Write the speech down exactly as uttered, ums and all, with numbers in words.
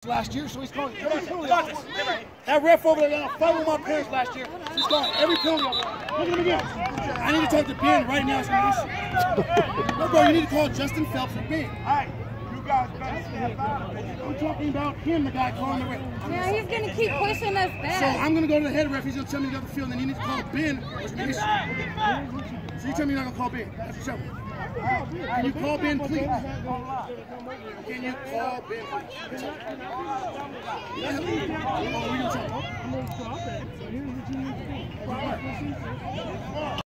last year, so he's calling every penalty. That ref over there got a fight with my parents last year. So he's calling every penalty. Look at him again. I need to talk to Ben right now. So no, bro, you need to call Justin Phelps and Ben. All right, you guys better step out. I'm talking about him, the guy calling the ref. Yeah, he's gonna keep pushing us back. So I'm gonna go to the head ref. He's gonna tell me to go to the field, and then you need to call Ben. So you tell me you're not gonna call Ben. That's for sure. Can you call Ben, please? Can you call Ben, please? Yeah. Oh, we gonna talk.